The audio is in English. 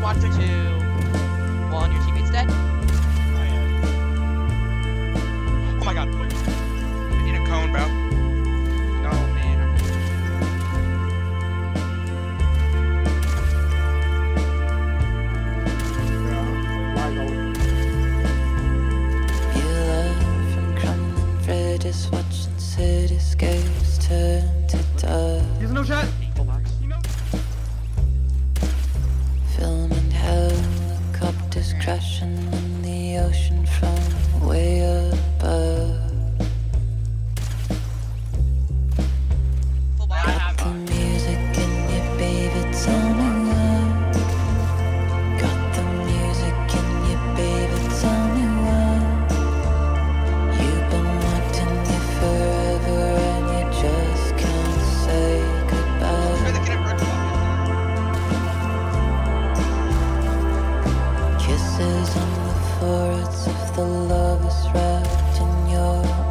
watch 3, 2, 1. Your teammate's dead. Oh my god. I need a cone, bro. No, man. You learn from crumbling bridges, watching cityscapes turn to dust. Here's no shot. Filming helicopters crashing in the ocean from way above. Got the music in your baby, tell me why. Got the music in your baby, tell me why. You've been wanting me forever and you just can't say goodbye. Kisses on the foreheads of the lovers wrapped in your